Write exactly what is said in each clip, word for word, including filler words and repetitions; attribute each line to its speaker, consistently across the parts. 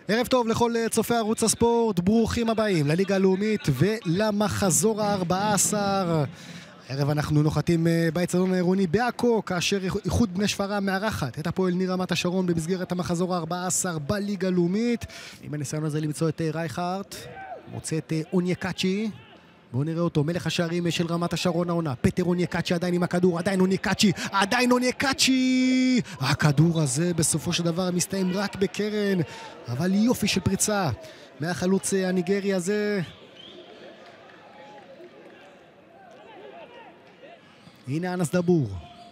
Speaker 1: ערב טוב לכל צופי ערוץ הספורט, ברוכים הבאים לליגה הלאומית ולמחזור ה-ארבע עשר. הערב אנחנו נוחתים באצטדיון העירוני בעכו, כאשר איחוד בני שפרעם מארחת את הפועל ניר רמת השרון במסגרת המחזור ה-ארבע עשר בליגה הלאומית. עם הניסיון הזה למצוא את רייכרט, מוצא את אונייקאצ'י. בואו נראה אותו, מלך השערים של רמת השרון העונה. פטר אונייקאצ'י עדיין עם הכדור, עדיין אונייקאצ'י, עדיין אונייקאצ'י. הכדור הזה בסופו של דבר מסתיים רק בקרן, אבל יופי של פריצה מהחלוץ הניגרי הזה. הנה אנס דבור.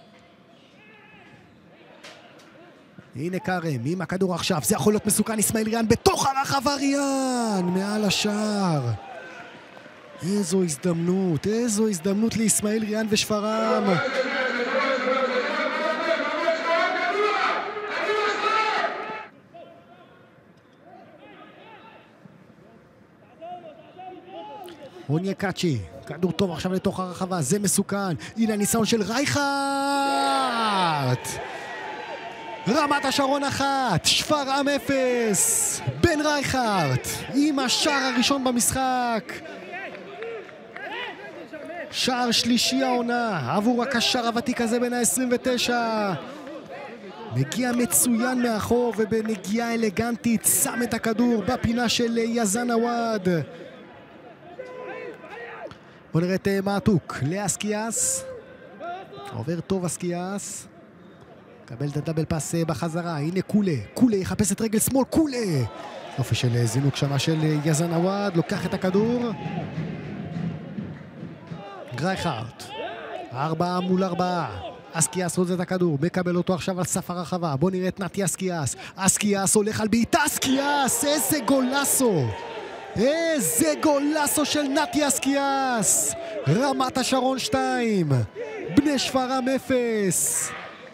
Speaker 1: הנה קרם, עם הכדור עכשיו, זה יכול להיות מסוכן. אסמאעיל ריאן בתוך הרחבה, ריאן מעל השער. איזו הזדמנות, איזו הזדמנות לאסמאעיל ריאן ושפרעם. אונייקאצ'י, כדור טוב עכשיו לתוך הרחבה, זה מסוכן. הנה הניסיון של רייכרט. רמת השרון אחת, שפרעם אפס. בן רייכרט עם השער הראשון במשחק. שער שלישי העונה עבור הקשר הוותיק הזה בין ה-עשרים ותשע. מגיע מצוין מאחור ובנגיעה אלגנטית שם את הכדור בפינה של יזן עווד. בוא נראה את מעתוק לאסקיאס. עובר טוב אסקיאס. קבל את הדאבל פס בחזרה. הנה קולה, קולה יחפש את רגל שמאל, קולה. יופי של זינוק שמה של יזן עווד, לוקח את הכדור. רייכרט, ארבעה מול ארבעה. אסקיאס רוצה את הכדור, מקבל אותו עכשיו על סף הרחבה. בוא נראה את נתי אסקיאס. אסקיאס הולך על בעיטה, אסקיאס, איזה גולסו. איזה גולסו של נתי אסקיאס. רמת השרון שתיים, בני שפרעם אפס.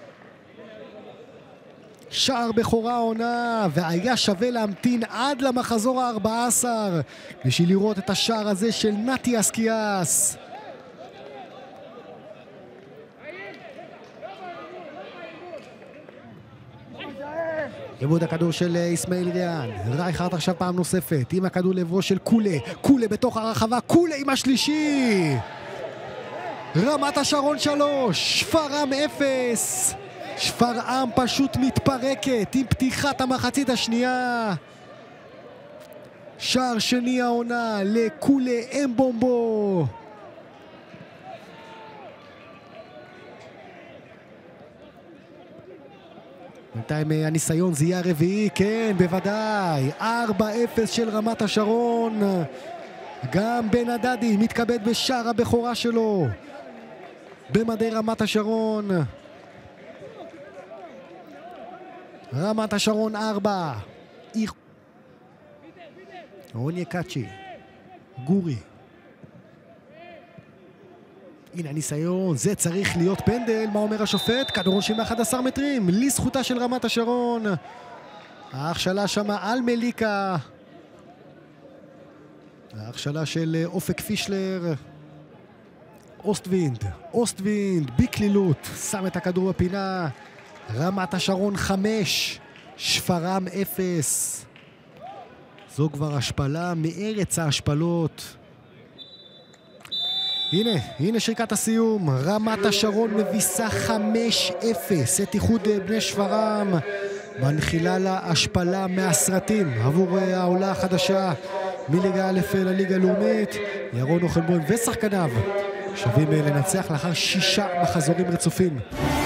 Speaker 1: שער בכורה עונה, והיה שווה להמתין עד למחזור ה-ארבע עשר בשביל לראות את השער הזה של נתי אסקיאס. עיבוד הכדור של אסמאעיל ריאן. רייכרט עכשיו פעם נוספת עם הכדור לעברו של קולה. קולה בתוך הרחבה, קולה עם השלישי. רמת השרון שלוש, שפרעם אפס. שפרעם פשוט מתפרקת עם פתיחת המחצית השנייה. שער שני העונה לקולה אמבומבו. בינתיים הניסיון זה יהיה הרביעי, כן, בוודאי. ארבע אפס של רמת השרון. גם בן הדדי מתכבד בשער הבכורה שלו במדי רמת השרון. רמת השרון ארבע. אונייקאצ'י, גורי. הנה הניסיון, זה צריך להיות פנדל. מה אומר השופט? כדור ראשי מ-אחד עשר מטרים לזכותה של רמת השרון. ההכשלה שמה על מליקה. ההכשלה של אופק פישלר. אוסטווינד, אוסטווינד בקלילות שם את הכדור בפינה. רמת השרון חמש, שפרעם אפס. זו כבר השפלה מארץ ההשפלות. הנה, הנה שריקת הסיום. רמת השרון מביסה חמש אפס את איחוד בני שפרעם. מנחילה לה השפלה מהסרטים עבור העולה החדשה מליגה א' לליגה הלאומית. ירון אוכלבוים ושחקניו שווים לנצח לאחר שישה מחזורים רצופים.